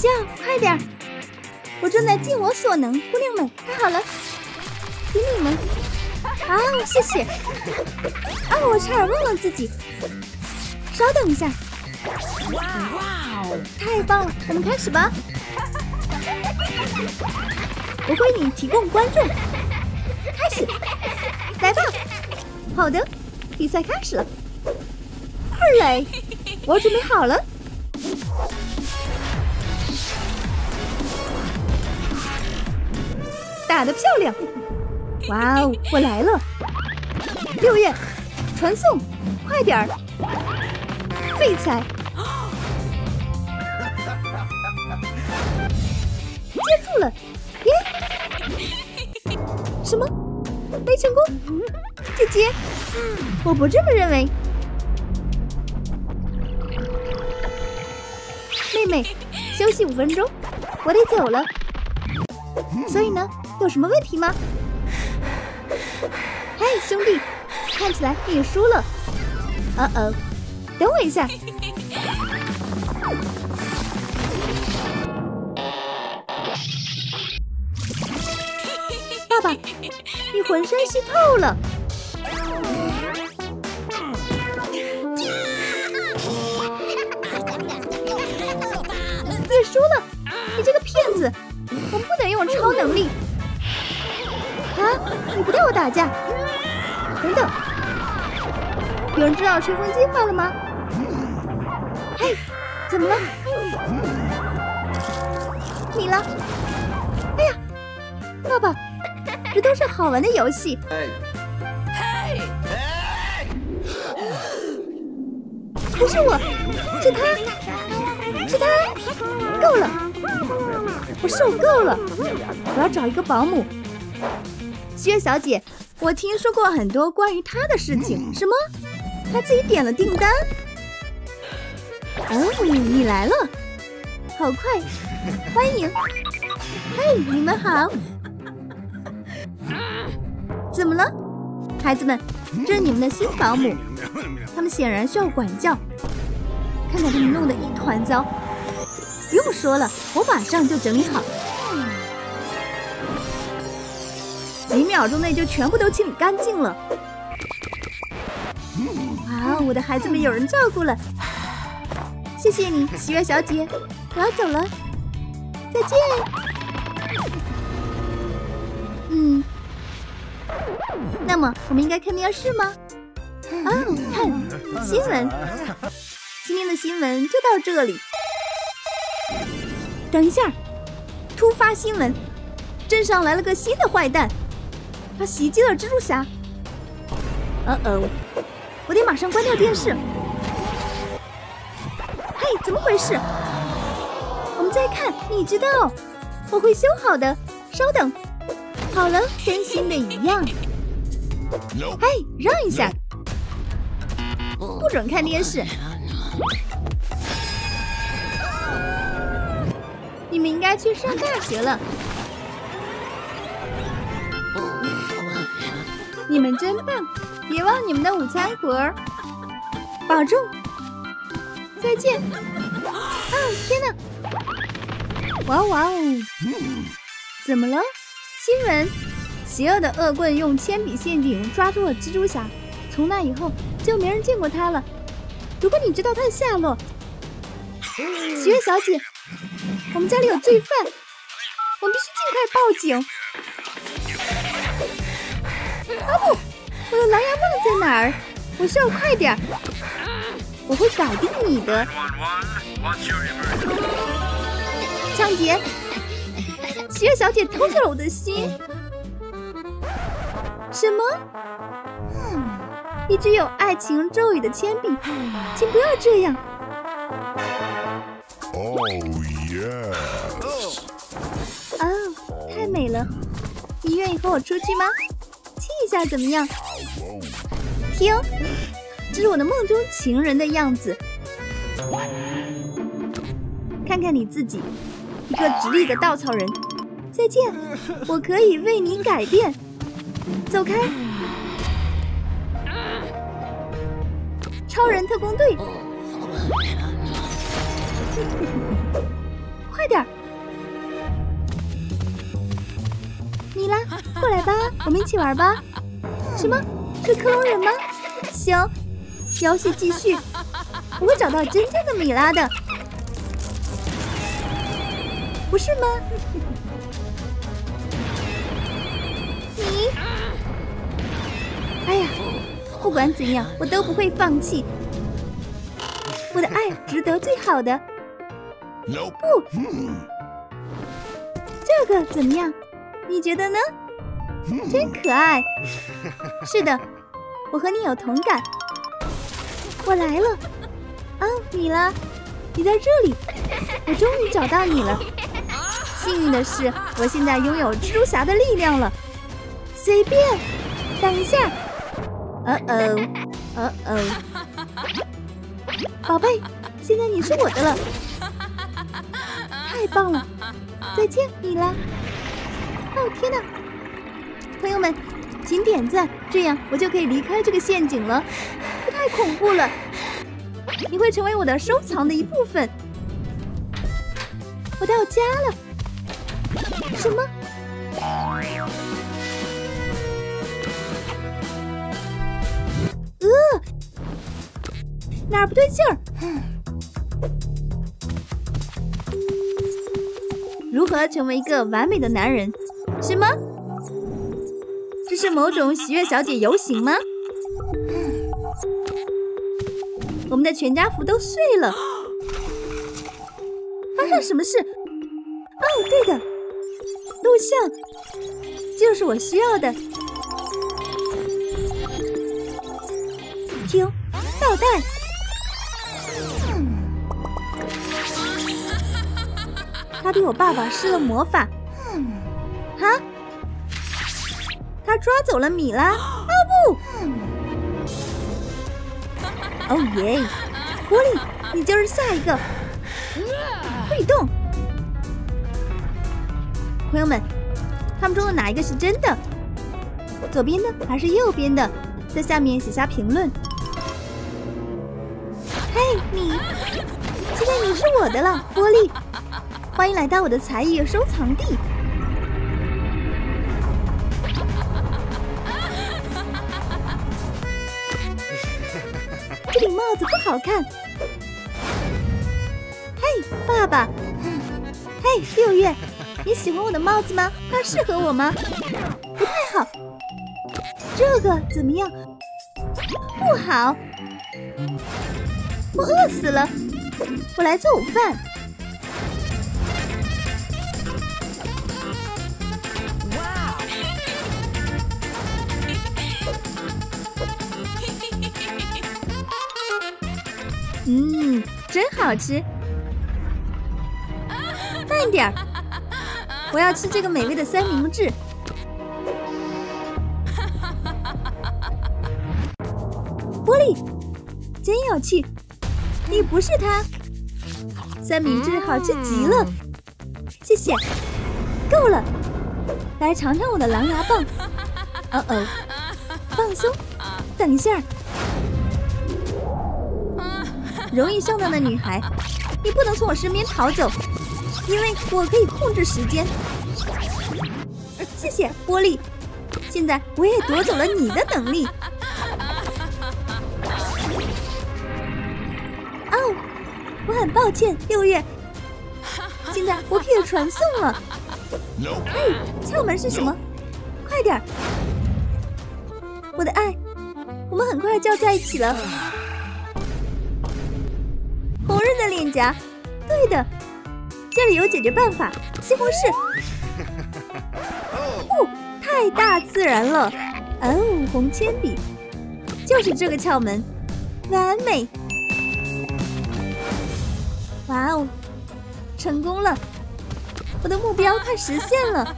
叫，快点！我正在尽我所能，姑娘们，太好了，给你们。啊，谢谢。啊，我差点忘了自己。稍等一下。哇哦，太棒了！我们开始吧。我为你提供观众。开始，来吧。好的，比赛开始了。二垒，我准备好了。打得漂亮！哇哦，我来了。六叶，传送，快点儿！废材。接住了，耶！什么？没成功？姐姐，我不这么认为。妹妹，休息5分钟，我得走了。所以呢，有什么问题吗？嘿，兄弟，看起来你输了。哦，等我一下。爸爸，你浑身湿透了。你输了，你这个骗子！我不能用超能力。啊，你不带我打架？等等，有人知道吹风机坏了吗？嘿，怎么了？你了？哎呀，爸爸，这都是好玩的游戏。不是我，是他，是他。够了，我受够了，我要找一个保姆。薛小姐，我听说过很多关于她的事情。什么？她自己点了订单？哦，你来了，好快，欢迎。嘿，你们好。怎么了，孩子们？这是你们的新保姆，他们显然需要管教。看看他们弄得一团糟。不用说了，我马上就整理好，几秒钟内就全部都清理干净了。哇，我的孩子们有人照顾了，谢谢你，喜悦小姐，我要走了，再见。那么我们应该看电视吗？看新闻，今天的新闻就到这里。等一下，突发新闻，镇上来了个新的坏蛋，他袭击了蜘蛛侠。我得马上关掉电视。嘿，怎么回事？我们再看，你知道，我会修好的，稍等。好了，跟新的一样。嘿，让一下，不准看电视。你们应该去上大学了。你们真棒！别忘你们的午餐盒，保重。再见。天哪！哇哦！怎么了？新闻：邪恶的恶棍用铅笔陷阱抓住了蜘蛛侠，从那以后就没人见过他了。如果你知道他的下落，喜悦小姐。我们家里有罪犯，我们必须尽快报警。啊不，我的狼牙棒在哪儿？我需要快点，我会搞定你的。抢劫！喜悦小姐偷下了我的心。什么？一支有爱情咒语的铅笔，请不要这样。太美了，你愿意和我出去吗？亲一下怎么样？停，这是我的梦中情人的样子。看看你自己，一个直立的稻草人。再见，我可以为你改变。走开！超人特工队，快快点！米拉，过来吧，我们一起玩吧。什么？是克隆人吗？行，游戏继续，我会找到真正的米拉的，不是吗？你，哎呀，不管怎样，我都不会放弃。我的爱值得最好的。不，这个怎么样？你觉得呢？真可爱。是的，我和你有同感。我来了。啊，米拉，你在这里，我终于找到你了。幸运的是，我现在拥有蜘蛛侠的力量了。随便，等一下。宝贝，现在你是我的了。太棒了！再见，米拉。哦，天哪！朋友们，请点赞，这样我就可以离开这个陷阱了。这太恐怖了！你会成为我的收藏的一部分。我到家了。什么？哪儿不对劲儿？如何成为一个完美的男人？什么？这是某种喜悦小姐游行吗？我们的全家福都碎了。发生什么事？哦，对的，录像就是我需要的。听，倒带。他对我爸爸施了魔法。哈？他抓走了米拉。啊不！哦耶！玻璃，你就是下一个。不许动！朋友们，他们中的哪一个是真的？左边的还是右边的？在下面写下评论。嘿，你！现在你是我的了，玻璃。欢迎来到我的才艺收藏地。这顶帽子不好看。嘿，爸爸。嘿，6月，你喜欢我的帽子吗？它适合我吗？不太好。这个怎么样？不好。我饿死了。我来做午饭。真好吃。慢点儿，我要吃这个美味的三明治。玻璃，真有趣。你不是他。三明治好吃极了，谢谢。够了，来尝尝我的狼牙棒。放松，等一下。容易上当的女孩，你不能从我身边逃走，因为我可以控制时间。谢谢，玻璃。现在我也夺走了你的能力。哦，我很抱歉，6月。现在我可以传送了。嘿，窍门是什么？快点！我的爱，我们很快就要在一起了。红润的脸颊，对的，这里有解决办法。西红柿，太大自然了。哦，红铅笔，就是这个窍门，完美。哇哦，成功了，我的目标快实现了。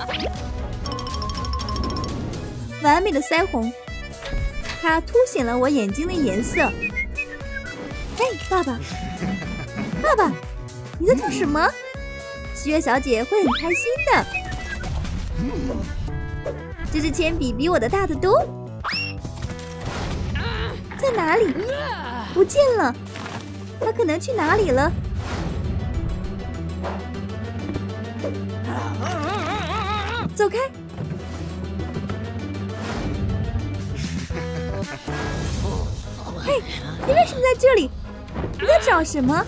完美的腮红，它凸显了我眼睛的颜色。嘿，爸爸，爸爸，你在做什么？喜悦小姐会很开心的。这支铅笔比我的大得多。在哪里？不见了。它可能去哪里了？ 走开！嘿，你为什么在这里？你在找什么？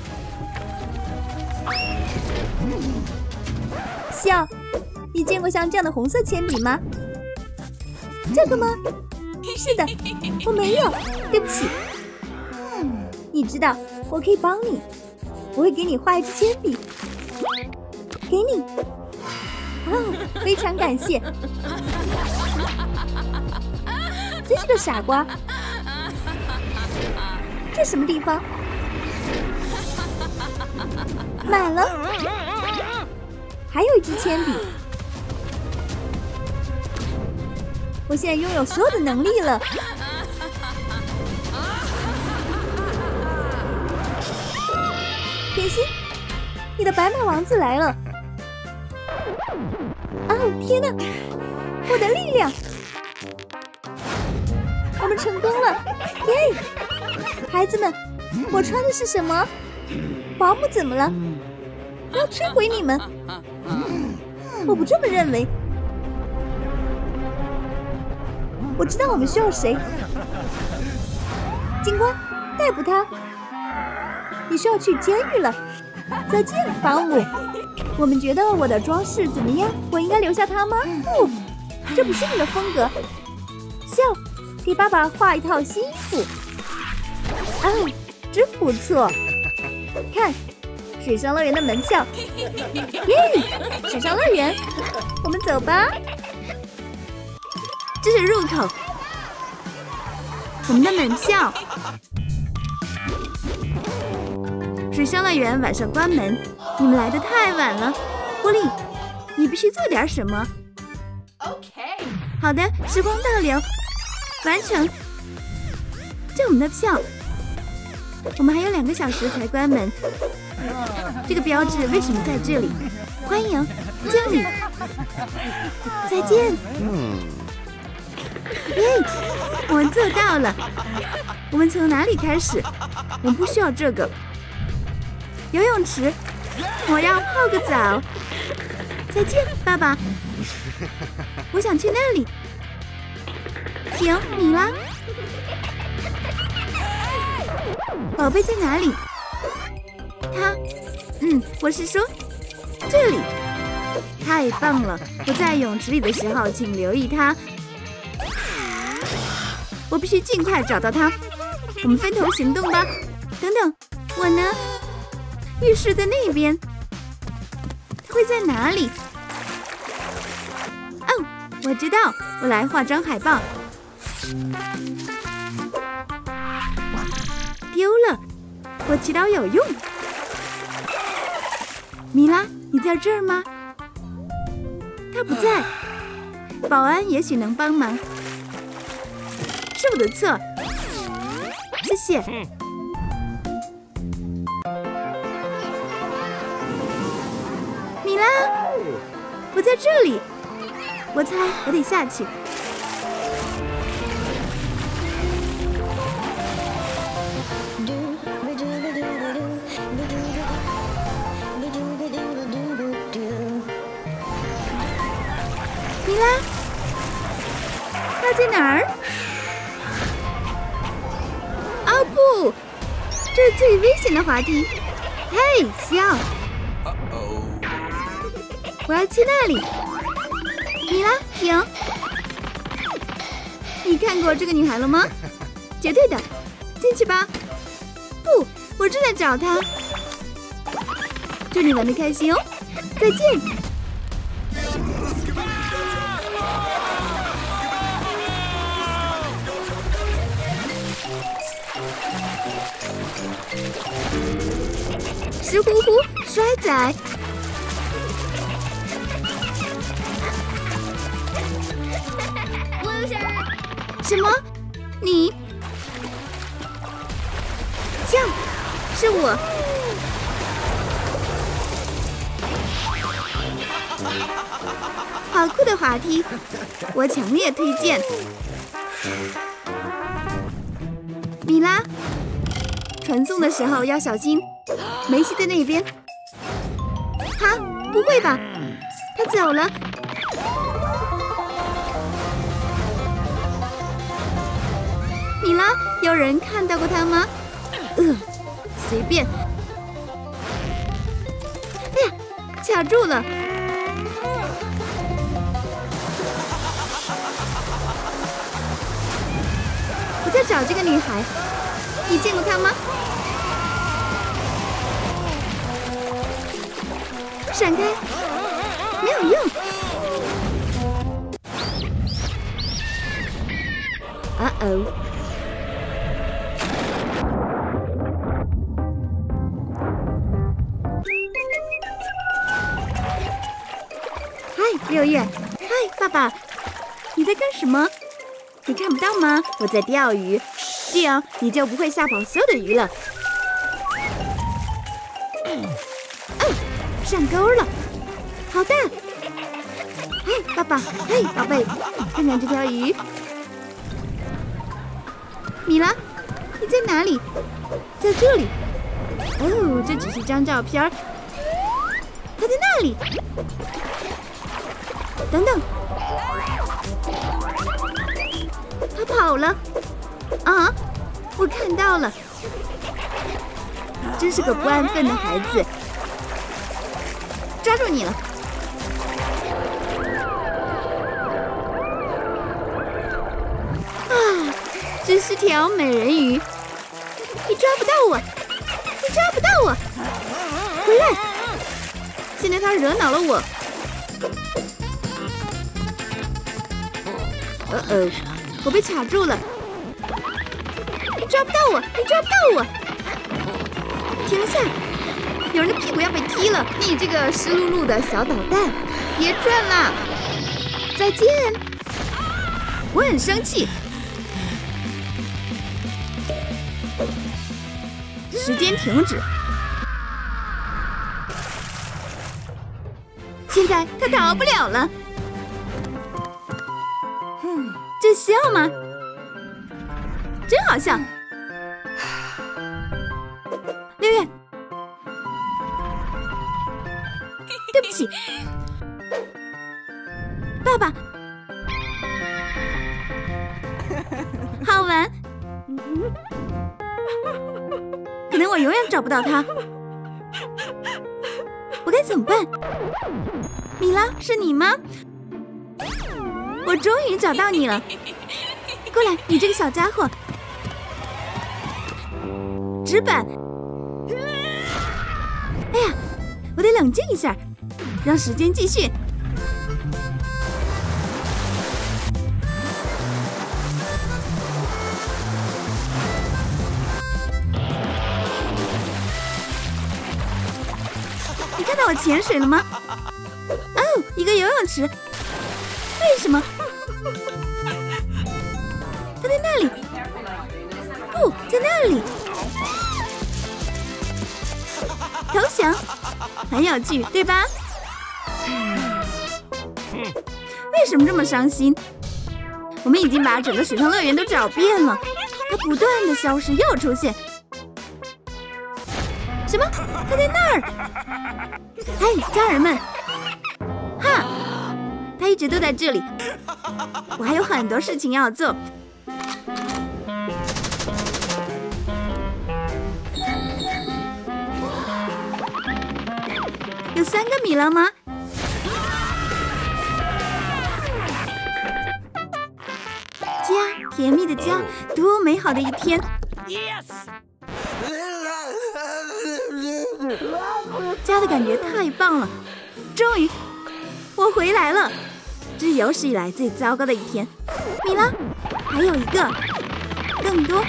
笑，你见过像这样的红色铅笔吗？这个吗？是的，我没有，对不起。你知道，我可以帮你，我会给你画一支铅笔，给你。哦，非常感谢。真是个傻瓜。这什么地方？满了。还有一支铅笔。我现在拥有所有的能力了。甜心，你的白马王子来了！哦，天哪！我的力量！我们成功了！耶！孩子们，我穿的是什么？保姆怎么了？我要摧毁你们！我不这么认为。我知道我们需要谁。警官，逮捕他！你需要去监狱了。再见，保姆。我们觉得我的装饰怎么样？我应该留下它吗？不，这不是你的风格。笑，给爸爸画一套新衣服。哦，真不错。看，水上乐园的门票。耶，水上乐园，我们走吧。这是入口，我们的门票。水上乐园晚上关门，你们来的太晚了。波莉，你必须做点什么。 OK。 好的，时光倒流，完成。这我们的票。我们还有2个小时才关门。这个标志为什么在这里？欢迎，经理。再见。耶，我们做到了。我们从哪里开始？我们不需要这个。游泳池，我要泡个澡。再见，爸爸。我想去那里。停，米拉。宝贝在哪里？他，我是说这里。太棒了！我在泳池里的时候，请留意他。我必须尽快找到他。我们分头行动吧。等等，我呢？浴室在那边。他会在哪里？哦，我知道，我来画张海报。丢了，我祈祷有用。米拉，你在这儿吗？他不在。保安也许能帮忙。是我的错，谢谢。米拉，我在这里。我猜我得下去。米拉，他在哪儿？哦不，这是最危险的滑梯。嘿，笑！我要去那里。米拉，停！你看过这个女孩了吗？绝对的，进去吧。不，我正在找她。祝你玩得开心哦，再见。石呼呼，摔仔。什么？你？跳，是我。好酷的滑梯，我强烈推荐。米拉，传送的时候要小心。梅西在那边。哈，不会吧？他走了。 米拉，有人看到过他吗？随便。哎呀，卡住了。我在找这个女孩，你见过她吗？闪开，没有用。哦。六月，嗨，爸爸，你在干什么？你看不到吗？我在钓鱼，这样你就不会吓跑所有的鱼了。上钩了，好大！嘿，爸爸，嘿，宝贝，看看这条鱼。米拉，你在哪里？在这里。哦，这只是张照片。它在那里。等等，他跑了！啊，我看到了，真是个不安分的孩子。抓住你了！啊，真是条美人鱼！你抓不到我，你抓不到我！回来！现在他惹恼了我。我被卡住了！你抓不到我，你抓不到我！停下！有人的屁股要被踢了！你这个湿漉漉的小捣蛋，别转啦！再见！我很生气。时间停止。现在他逃不了了。这笑吗？真好笑。六月，对不起，爸爸，好玩。可能我永远找不到他，我该怎么办？米拉，是你吗？我终于找到你了，过来，你这个小家伙！纸板！哎呀，我得冷静一下，让时间继续。你看到我潜水了吗？哦，一个游泳池。为什么？他在那里。哦，在那里。投降，很有趣，对吧？为什么这么伤心？我们已经把整个水上乐园都找遍了，它不断的消失又出现。什么？它在那儿！嘿，家人们！哈！他一直都在这里，我还有很多事情要做。有3个米了吗？家，甜蜜的家，多美好的一天！ 家的感觉太棒了，终于，我回来了。这是有史以来最糟糕的一天。米拉，还有一个，更多，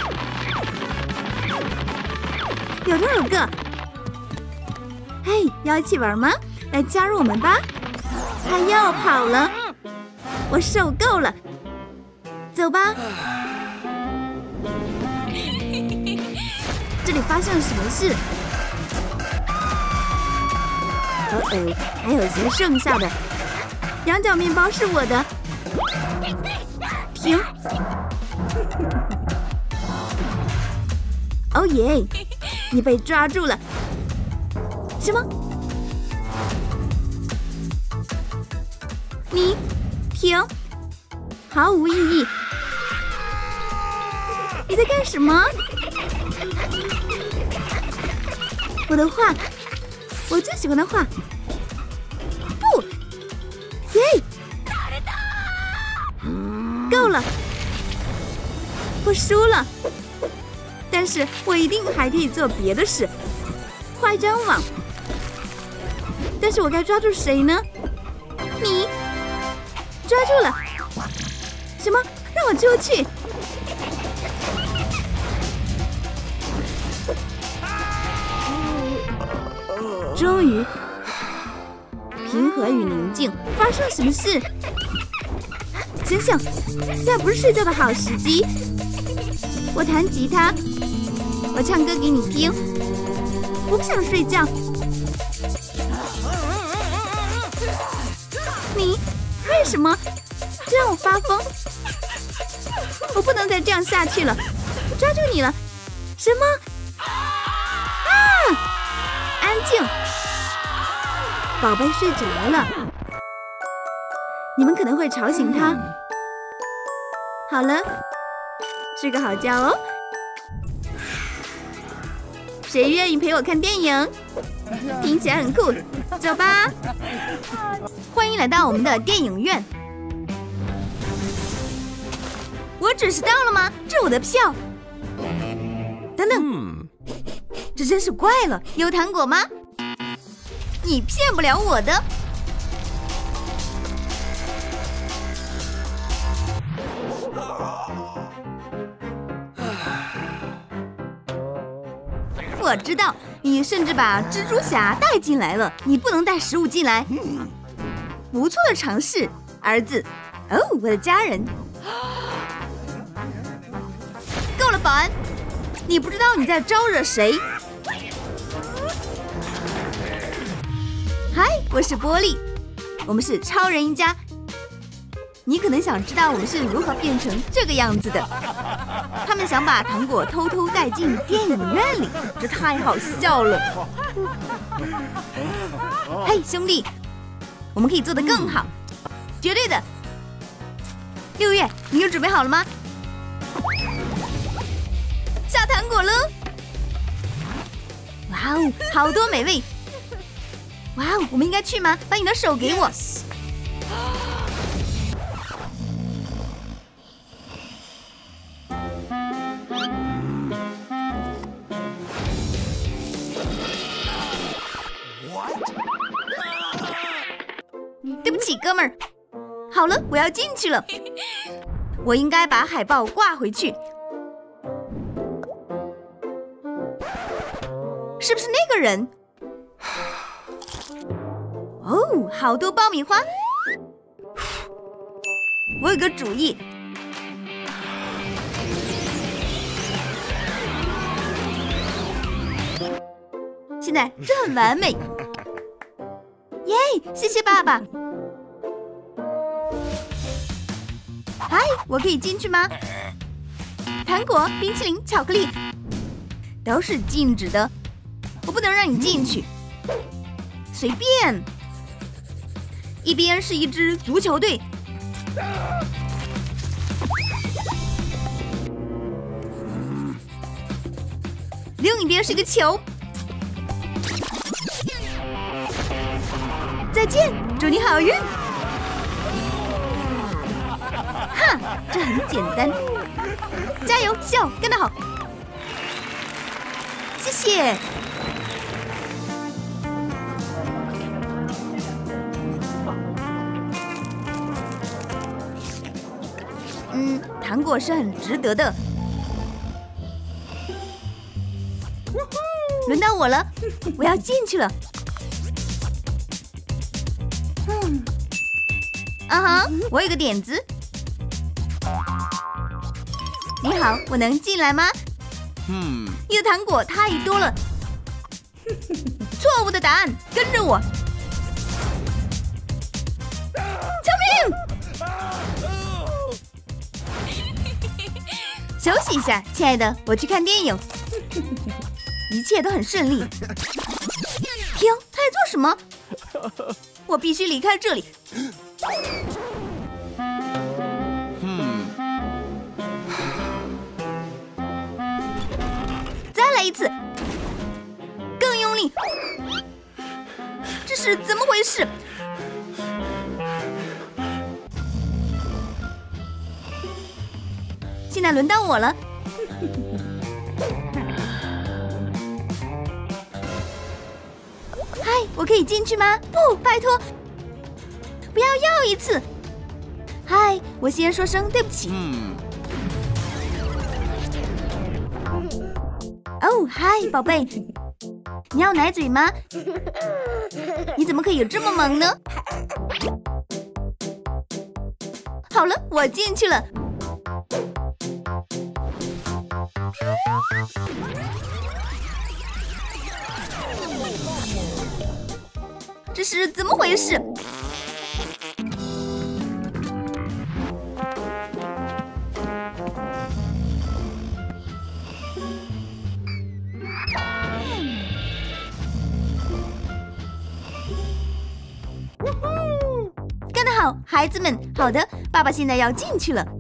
有多少个？嘿，要一起玩吗？来加入我们吧！他又跑了，我受够了。走吧。这里发生了什么事？还有些剩下的。羊角面包是我的。停！哦耶！你被抓住了。什么？你停！毫无意义。 你在干什么？我的画，我最喜欢的画。不，耶！够了，我输了。但是我一定还可以做别的事，画一张网。但是我该抓住谁呢？你抓住了。什么？让我出去！终于，平和与宁静。发生什么事？醒醒！现在不是睡觉的好时机。我弹吉他，我唱歌给你听。我不想睡觉。你为什么这让我发疯？我不能再这样下去了！我抓住你了！什么？啊！安静！宝贝睡着了，你们可能会吵醒他。好了，睡个好觉哦。谁愿意陪我看电影？听起来很酷，走吧！欢迎来到我们的电影院。我准时到了吗？这是我的票。等等，这真是怪了。有糖果吗？你骗不了我的。我知道，你甚至把蜘蛛侠带进来了。你不能带食物进来。不错的尝试，儿子。哦，我的家人。够了，保安！你不知道你在招惹谁。嗨，我是波莉，我们是超人一家。你可能想知道我们是如何变成这个样子的。他们想把糖果偷偷带进电影院里，这太好笑了。嘿，兄弟，我们可以做得更好，绝对的。6月，你又准备好了吗？下糖果喽！哇哦，好多美味！哇哦，我们应该去吗？把你的手给我。对不起，哥们儿。好了，我要进去了。我应该把海报挂回去。是不是那个人？哦，好多爆米花！我有个主意。现在这很完美。耶，谢谢爸爸。嗨，我可以进去吗？糖果、冰淇淋、巧克力都是禁止的，我不能让你进去。随便。一边是一支足球队，另一边是个球。再见，祝你好运！哈，这很简单。加油，笑，干得好！谢谢。糖果是很值得的。轮到我了，我要进去了。我有个点子。你好，我能进来吗？你的糖果太多了。错误的答案，跟着我。救命！休息一下，亲爱的，我去看电影。一切都很顺利。停，他在做什么？我必须离开这里。 次，更用力。这是怎么回事？现在轮到我了。嗨，我可以进去吗？不，拜托，不要又一次。嗨，我先说声对不起。哦，嗨，宝贝，你要奶嘴吗？你怎么可以这么萌呢？好了，我进去了。这是怎么回事？干得好，孩子们！好的，爸爸现在要进去了。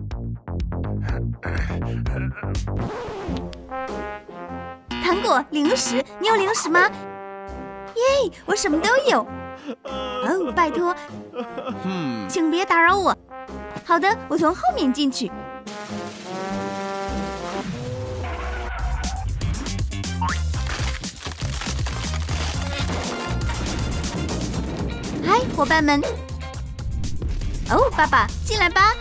糖果、零食，你有零食吗？耶，我什么都有。哦，拜托，请别打扰我。好的，我从后面进去。嗨，伙伴们！哦，爸爸，进来吧。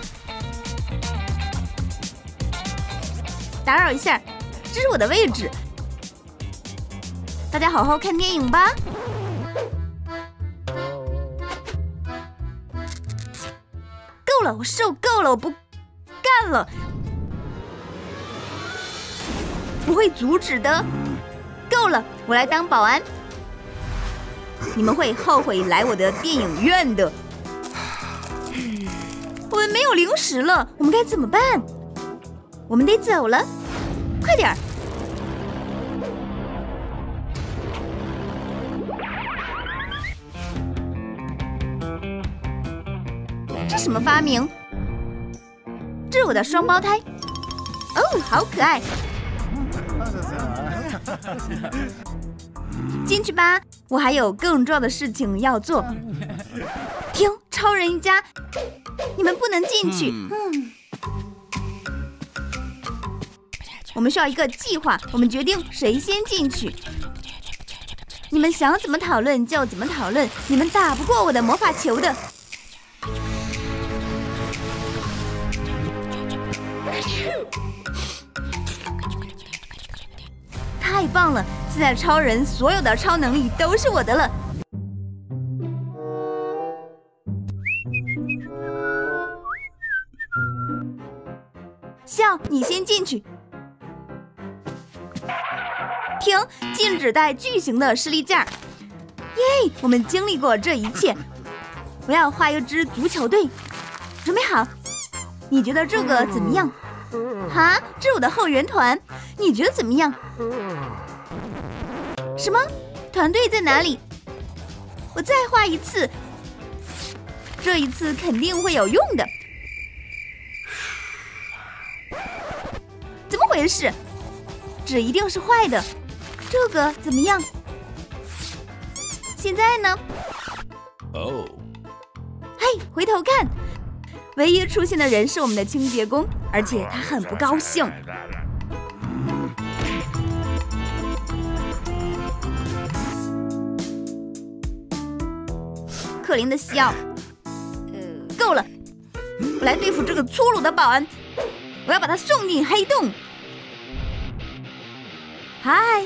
打扰一下，这是我的位置。大家好好看电影吧。够了，我受够了，我不干了。不会阻止的。够了，我来当保安。你们会后悔来我的电影院的。我们没有零食了，我们该怎么办？我们得走了，快点儿！这什么发明？这是我的双胞胎。哦，好可爱！进去吧，我还有更重要的事情要做。停，超人一家，你们不能进去。我们需要一个计划，我们决定谁先进去。你们想怎么讨论就怎么讨论，你们打不过我的魔法球的。太棒了！现在超人所有的超能力都是我的了。笑，你先进去。停！禁止带巨型的士力架。耶！我们经历过这一切。我要画一支足球队。准备好？你觉得这个怎么样？哈，这是我的后援团。你觉得怎么样？什么？团队在哪里？我再画一次，这一次肯定会有用的。怎么回事？纸一定是坏的。这个怎么样？现在呢？ 哦。 嘿，回头看，唯一出现的人是我们的清洁工，而且他很不高兴。可怜的西奥，够了！我来对付这个粗鲁的保安，我要把他送进黑洞。嗨，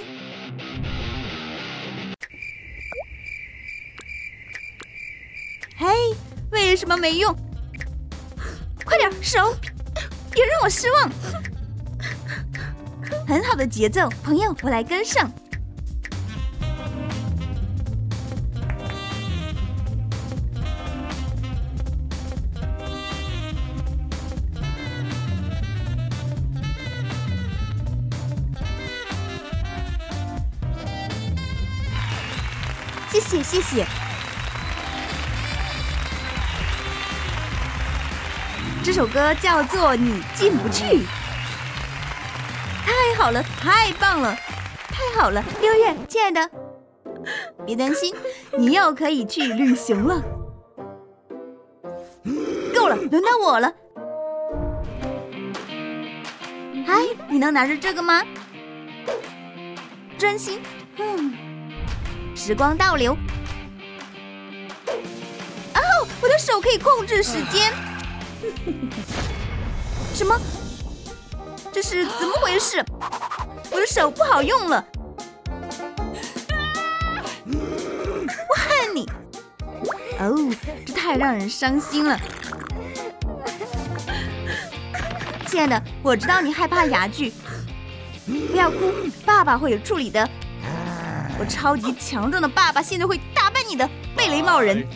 嘿，为什么没用？快点手，别让我失望。很好的节奏，朋友，我来跟上。谢谢，谢谢。这首歌叫做《你进不去》。太好了，太棒了， 太好了，6月，亲爱的，别担心，你又可以去旅行了。够了，轮到我了。嗨，你能拿着这个吗？专心。时光倒流。哦，我的手可以控制时间。什么？这是怎么回事？我的手不好用了。我恨你！哦，这太让人伤心了。亲爱的，我知道你害怕哑剧，不要哭，爸爸会处理的。我超级强壮的爸爸现在会打败你的贝雷帽人。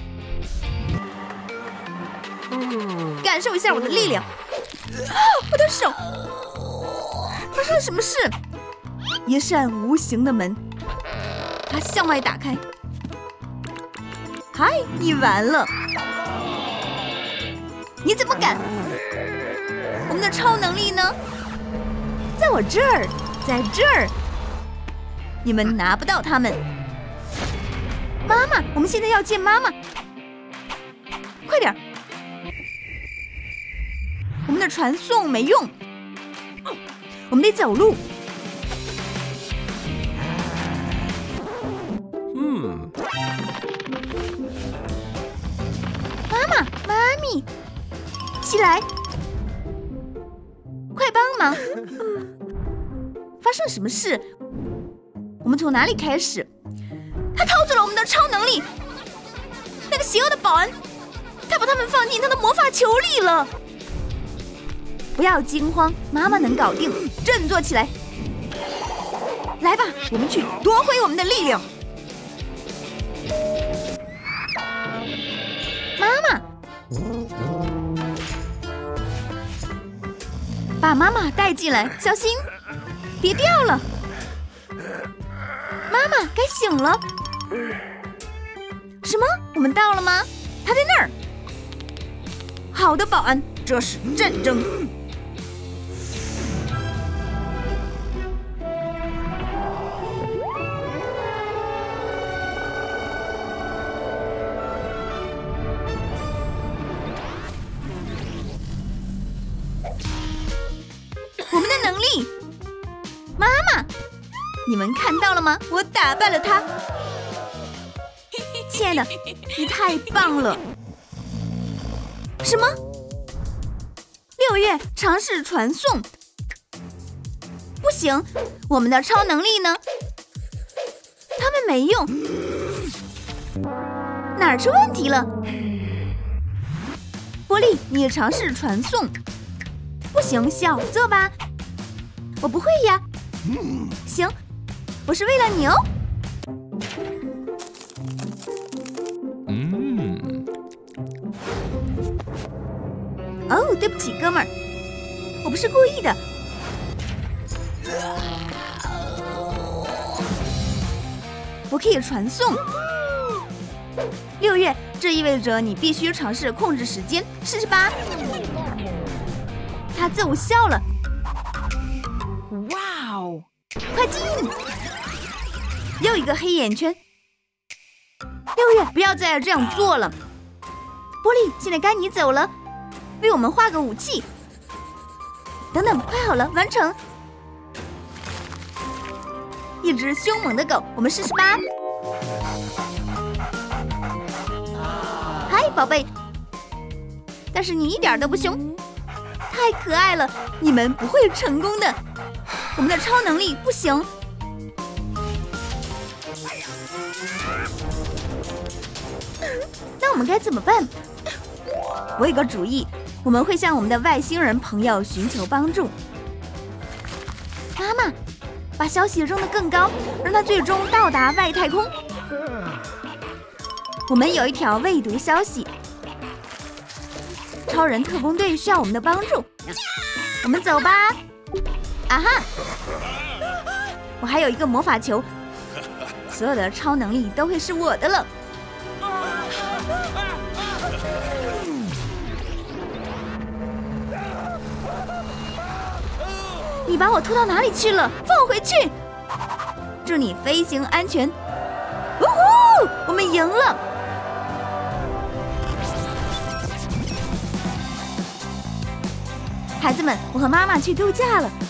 感受一下我的力量。我的手！发生了什么事？一扇无形的门，它向外打开。嗨，你完了！你怎么敢？我们的超能力呢？在我这儿，在这儿。你们拿不到他们。妈妈，我们现在要见妈妈。快点！我们的传送没用，我们得走路。妈妈，妈咪，起来！快帮忙！发生了什么事？我们从哪里开始？他掏走了我们的超能力！那个邪恶的保安，他把他们放进他的魔法球里了！不要惊慌，妈妈能搞定，振作起来！来吧，我们去夺回我们的力量！妈妈，把妈妈带进来，小心，别掉了！妈妈，该醒了。什么？我们到了吗？他在那儿。好的，保安，这是战争。我们的能力，妈妈。你们看到了吗？我打败了他！亲爱的，你太棒了！什么？6月尝试传送？不行，我们的超能力呢？他们没用，哪儿出问题了？波利，你尝试传送？不行，小做吧。我不会呀。行。我是为了你哦。哦，对不起，哥们儿，我不是故意的。我可以传送。6月，这意味着你必须尝试控制时间，试试吧。它奏效了。哇哦！快进！又一个黑眼圈。6月，不要再这样做了。波利，现在该你走了，为我们画个武器。等等，快好了，完成。一只凶猛的狗，我们试试吧。嗨，宝贝。但是你一点都不凶，太可爱了，你们不会成功的。我们的超能力不行。那我们该怎么办？我有个主意，我们会向我们的外星人朋友寻求帮助。妈妈，把消息扔得更高，让它最终到达外太空。我们有一条未读消息，超人特工队需要我们的帮助。我们走吧。啊哈！我还有一个魔法球，所有的超能力都会是我的了。你把我拖到哪里去了？放我回去！ 祝你飞行安全。呜呼，我们赢了！孩子们，我和妈妈去度假了。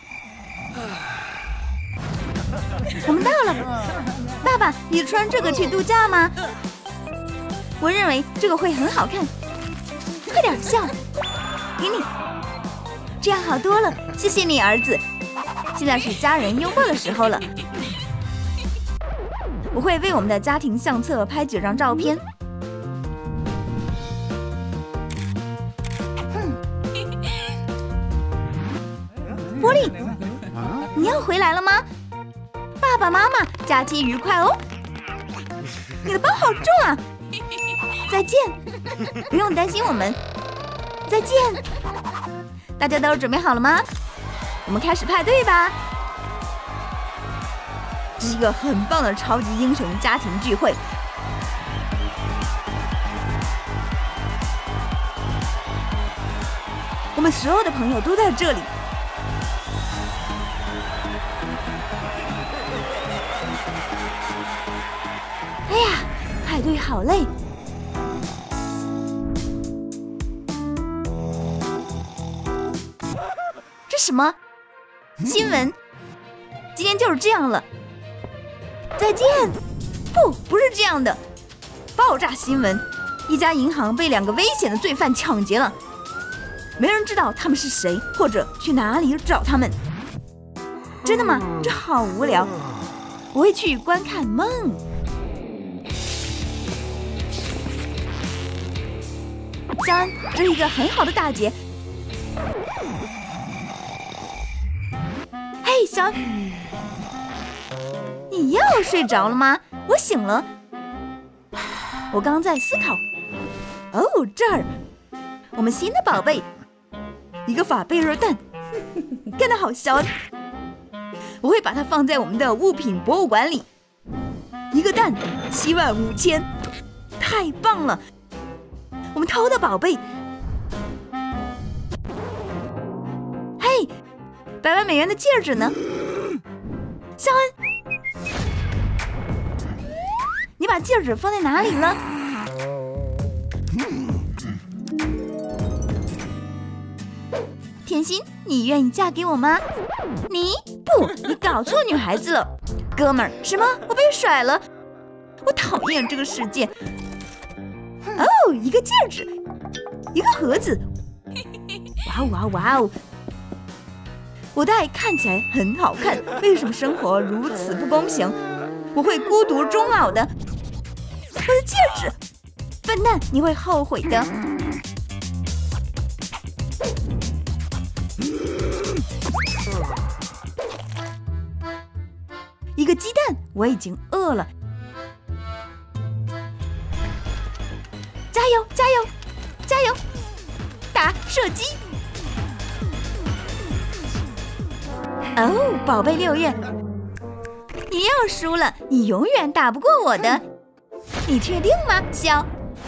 我们到了。爸爸，你穿这个去度假吗？我认为这个会很好看。快点笑，给你，这样好多了。谢谢你，儿子。现在是家人拥抱的时候了。我会为我们的家庭相册拍几张照片。波利，你要回来了吗？爸爸妈妈，假期愉快哦！你的包好重啊！再见，不用担心我们。再见，大家都准备好了吗？我们开始派对吧！这是一个很棒的超级英雄家庭聚会。我们所有的朋友都在这里。哎呀，派对好累。这什么新闻？今天就是这样了。再见。不是这样的。爆炸新闻：一家银行被2个危险的罪犯抢劫了，没人知道他们是谁，或者去哪里找他们。真的吗？这好无聊。我会去观看梦。肖恩，这是一个很好的大节。嘿，肖恩，你又睡着了吗？我醒了。我刚在思考。哦，这儿，我们新的宝贝，一个法贝热蛋，干得好，肖恩！我会把它放在我们的物品博物馆里。一个蛋75000，太棒了！我们偷的宝贝。嘿，100万美元的戒指呢？肖恩，你把戒指放在哪里了？甜心，你愿意嫁给我吗？你搞错女孩子了，哥们儿。什么？我被甩了？我讨厌这个世界。哦，一个戒指，一个盒子。哇哦哇哦哇哦！我的爱看起来很好看，为什么生活如此不公平？我会孤独终老的。我的戒指，笨蛋，你会后悔的。一个鸡蛋，我已经饿了。加油，加油，加油！打射击！哦，宝贝6月，你又输了，你永远打不过我的。你确定吗，肖？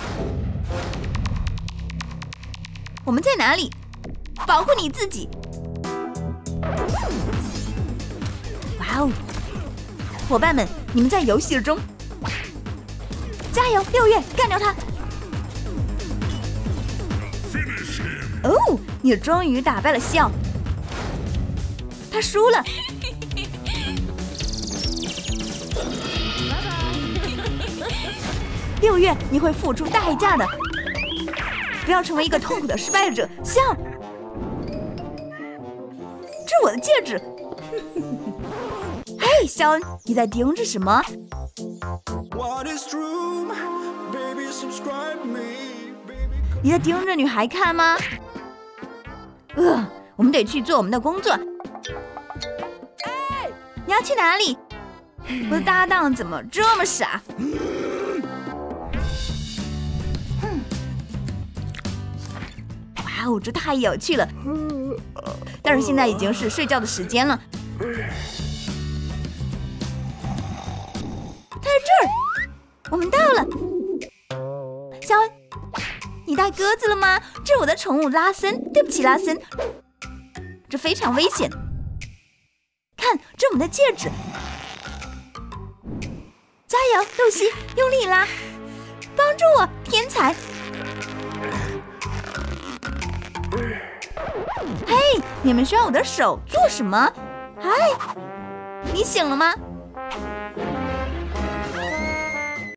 我们在哪里？保护你自己！哇哦！伙伴们，你们在游戏中，加油！6月，干掉他！哦，你终于打败了肖，他输了。6月，你会付出代价的，不要成为一个痛苦的失败者，肖。这是我的戒指。嘿，肖恩，你在盯着什么？你在盯着女孩看吗？我们得去做我们的工作。你要去哪里？我的搭档怎么这么傻？哇哦，这太有趣了！但是现在已经是睡觉的时间了。他在这儿，我们到了。肖恩，你带鸽子了吗？这是我的宠物拉森。对不起，拉森，这非常危险。看，这是我们的戒指。 加油，露西，用力拉！帮助我，天才！嘿，你们需要我的手做什么？嗨，你醒了吗？